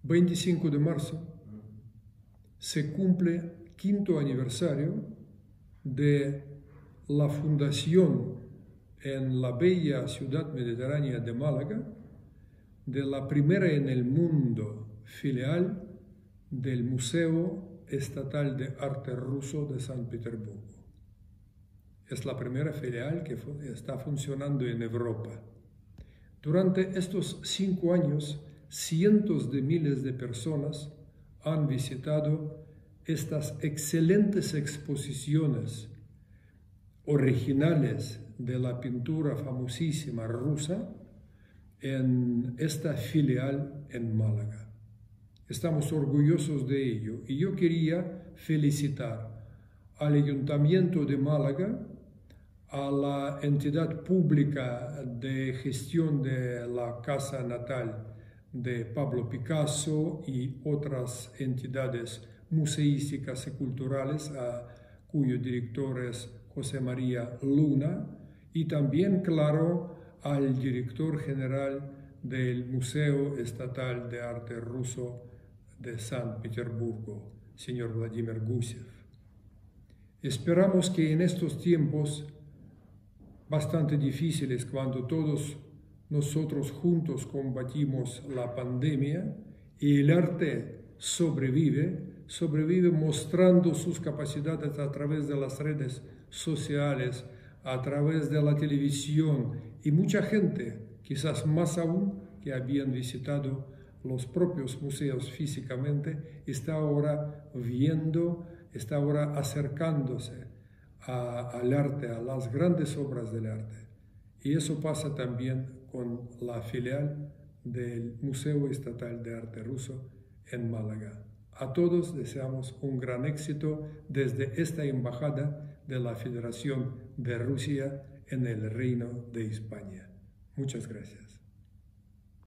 25 de marzo se cumple 5º aniversario de la fundación en la bella ciudad mediterránea de Málaga de la primera en el mundo filial del Museo Estatal de Arte Ruso de San Petersburgo. Es la primera filial que está funcionando en Europa. Durante estos 5 años, cientos de miles de personas han visitado estas excelentes exposiciones originales de la pintura famosísima rusa en esta filial en Málaga. Estamos orgullosos de ello y yo quería felicitar al Ayuntamiento de Málaga, a la entidad pública de gestión de la casa natal de Pablo Picasso y otras entidades museísticas y culturales, cuyo director es José María Luna, y también, claro, al director general del Museo Estatal de Arte Ruso de San Petersburgo, señor Vladimir Gusev. Esperamos que en estos tiempos bastante difíciles, cuando todos nosotros juntos combatimos la pandemia y el arte sobrevive mostrando sus capacidades a través de las redes sociales, a través de la televisión, y mucha gente, quizás más aún, que habían visitado los propios museos físicamente, está ahora viendo, está ahora acercándose al arte, a las grandes obras del arte. Y eso pasa también con la filial del Museo Estatal de Arte Ruso en Málaga. A todos deseamos un gran éxito desde esta embajada de la Federación de Rusia en el Reino de España. Muchas gracias.